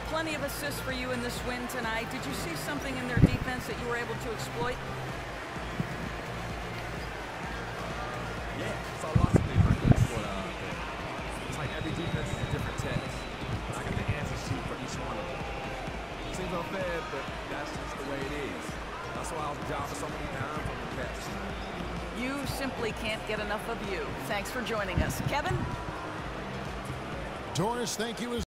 plenty of assists for you in this win tonight. Did you see something in their defense that you were able to exploit? Yeah, saw lots of things I could exploit out there. It's like every defense is a different test. I got the answer sheet for each one of them. It seems unfair, but that's just the way it is. That's why I was dropping so many times on the best. You simply can't get enough of you. Thanks for joining us. Kevin? Doris, thank you.